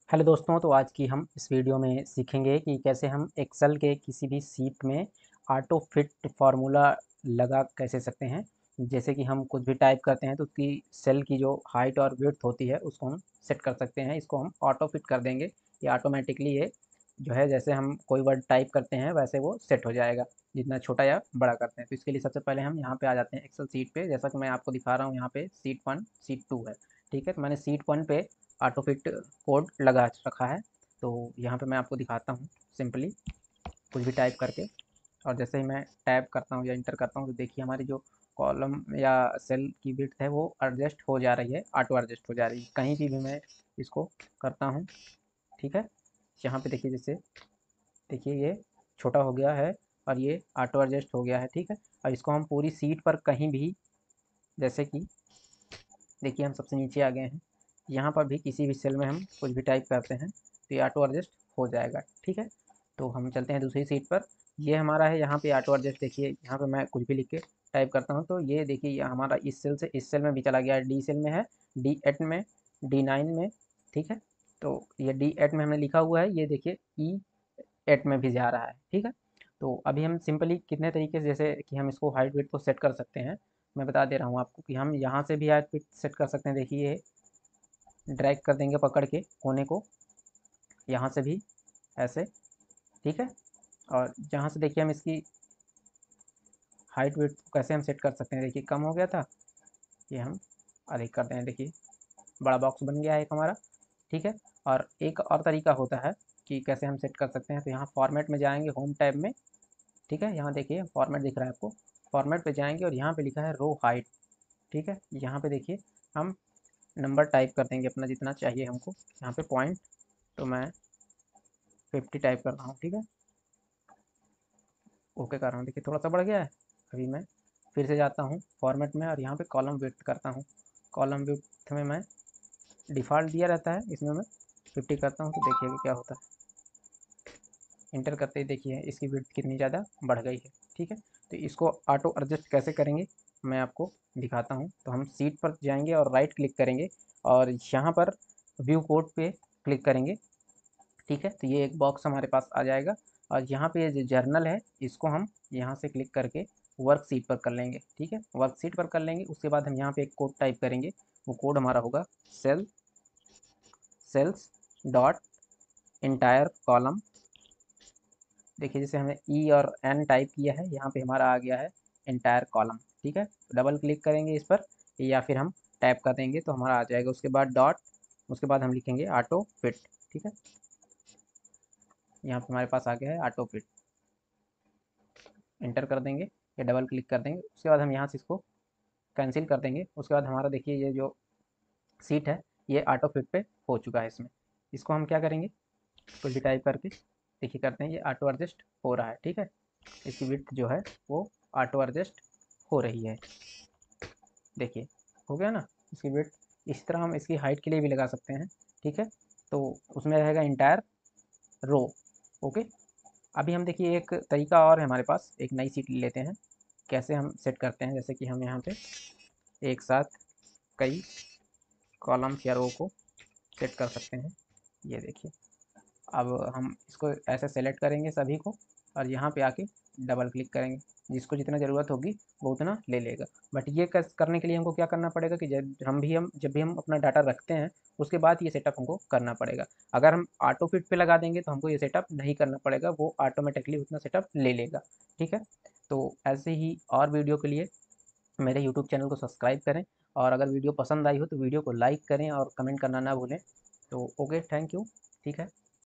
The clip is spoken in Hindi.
हेलो दोस्तों, तो आज की हम इस वीडियो में सीखेंगे कि कैसे हम एक्सेल के किसी भी शीट में ऑटो फिट फार्मूला लगा कैसे सकते हैं। जैसे कि हम कुछ भी टाइप करते हैं तो उसकी सेल की जो हाइट और विड्थ होती है उसको हम सेट कर सकते हैं। इसको हम ऑटो फिट कर देंगे। ये ऑटोमेटिकली ये जो है, जैसे हम कोई वर्ड टाइप करते हैं वैसे वो सेट हो जाएगा, जितना छोटा या बड़ा करते हैं। तो इसके लिए सबसे पहले हम यहाँ पे आ जाते हैं एक्सेल शीट पे। जैसा कि मैं आपको दिखा रहा हूँ, यहाँ पे शीट 1 शीट 2 है। ठीक है, तो मैंने शीट 1 पे ऑटो फिट कोड लगा रखा है। तो यहाँ पे मैं आपको दिखाता हूँ सिंपली कुछ भी टाइप करके। और जैसे ही मैं टाइप करता हूँ या इंटर करता हूँ तो देखिए हमारी जो कॉलम या सेल की विड्थ है वो एडजस्ट हो जा रही है, ऑटो एडजस्ट हो जा रही है कहीं भी मैं इसको करता हूँ। ठीक है, यहाँ पे देखिए, जैसे देखिए ये छोटा हो गया है और ये ऑटो एडजस्ट हो गया है। ठीक है, और इसको हम पूरी सीट पर कहीं भी, जैसे कि देखिए हम सबसे नीचे आ गए हैं, यहाँ पर भी किसी भी सेल में हम कुछ भी टाइप करते हैं तो ये ऑटो एडजस्ट हो जाएगा। ठीक है, तो हम चलते हैं दूसरी सीट पर। ये हमारा है, यहाँ पे ऑटो एडजस्ट देखिए, यहाँ पे मैं कुछ भी लिख के टाइप करता हूँ तो ये देखिए ये हमारा इस सेल से इस सेल में भी चला गया है, डी सेल में है, D8 में, D9 में। ठीक है, तो ये D8 में हमने लिखा हुआ है, ये देखिए E8 में भी जा रहा है। ठीक है, तो अभी हम सिंपली कितने तरीके से, जैसे कि हम इसको हाइट वेट को सेट कर सकते हैं, मैं बता दे रहा हूँ आपको कि हम यहाँ से भी हाइट वेट सेट कर सकते हैं। देखिए ड्रैग कर देंगे पकड़ के कोने को, यहाँ से भी ऐसे। ठीक है, और जहाँ से देखिए हम इसकी हाइट वेट को कैसे हम सेट कर सकते हैं, देखिए कम हो गया था, ये हम अधिक कर दें। देखिए बड़ा बॉक्स बन गया है एक हमारा। ठीक है, और एक और तरीका होता है कि कैसे हम सेट कर सकते हैं। तो यहाँ फॉर्मेट में जाएंगे, होम टैब में। ठीक है, यहाँ देखिए फॉर्मेट दिख रहा है आपको, फॉर्मेट पे जाएंगे और यहाँ पे लिखा है रो हाइट। ठीक है, यहाँ पे देखिए हम नंबर टाइप कर देंगे अपना जितना चाहिए हमको, यहाँ पे पॉइंट, तो मैं 50 टाइप कर रहा हूँ। ठीक है, ओके कर रहा हूँ, देखिए थोड़ा सा बढ़ गया है। अभी मैं फिर से जाता हूँ फॉर्मेट में और यहाँ पे कॉलम विड्थ करता हूँ। कॉलम विड्थ में मैं डिफ़ॉल्ट दिया रहता है, इसमें मैं 50 करता हूँ तो देखिए क्या होता है। इंटर करते ही देखिए इसकी विड्थ कितनी ज़्यादा बढ़ गई है। ठीक है, तो इसको ऑटो एडजस्ट कैसे करेंगे मैं आपको दिखाता हूँ। तो हम सीट पर जाएंगे और राइट क्लिक करेंगे और यहाँ पर व्यू कोड पे क्लिक करेंगे। ठीक है, तो ये एक बॉक्स हमारे पास आ जाएगा और यहाँ पे ये जो जर्नल है इसको हम यहाँ से क्लिक करके वर्कशीट पर कर लेंगे। ठीक है, वर्कशीट पर कर लेंगे, उसके बाद हम यहाँ पे एक कोड टाइप करेंगे। वो कोड हमारा होगा सेल्स डॉट इंटायर कॉलम। देखिए जैसे हमने ई और एन टाइप किया है, यहाँ पे हमारा आ गया है इंटायर कॉलम। ठीक है, डबल क्लिक करेंगे इस पर या फिर हम टैप कर देंगे तो हमारा आ जाएगा। उसके बाद डॉट, उसके बाद हम लिखेंगे ऑटो फिट। ठीक है, यहाँ पे हमारे पास आ गया है ऑटो फिट। इंटर कर देंगे या डबल क्लिक कर देंगे, उसके बाद हम यहाँ से इसको कैंसिल कर देंगे। उसके बाद हमारा देखिए ये जो सीट है ये ऑटो फिट पे हो चुका है। इसमें इसको हम क्या करेंगे, कुछ भी टाइप करके देखिए करते हैं, ये ऑटो एडजस्ट हो रहा है। ठीक है, इसकी विड्थ जो है वो ऑटो एडजस्ट हो रही है। देखिए हो गया ना इसकी विड्थ। इसी तरह हम इसकी हाइट के लिए भी लगा सकते हैं। ठीक है, तो उसमें रहेगा इंटायर रो। ओके, अभी हम देखिए एक तरीका और है हमारे पास, एक नई सीट ले लेते हैं। कैसे हम सेट करते हैं, जैसे कि हम यहाँ पे एक साथ कई कॉलम्स या रो को सेट कर सकते हैं। ये देखिए, अब हम इसको ऐसे सेलेक्ट करेंगे सभी को और यहाँ पे आके डबल क्लिक करेंगे, जिसको जितना ज़रूरत होगी वो उतना ले लेगा। बट ये करने के लिए हमको क्या करना पड़ेगा कि जब भी हम अपना डाटा रखते हैं उसके बाद ये सेटअप हमको करना पड़ेगा। अगर हम ऑटो फिट पे लगा देंगे तो हमको ये सेटअप नहीं करना पड़ेगा, वो ऑटोमेटिकली उतना सेटअप ले लेगा। ठीक है, तो ऐसे ही और वीडियो के लिए मेरे यूट्यूब चैनल को सब्सक्राइब करें और अगर वीडियो पसंद आई हो तो वीडियो को लाइक करें और कमेंट करना ना भूलें। तो ओके, थैंक यू। ठीक है।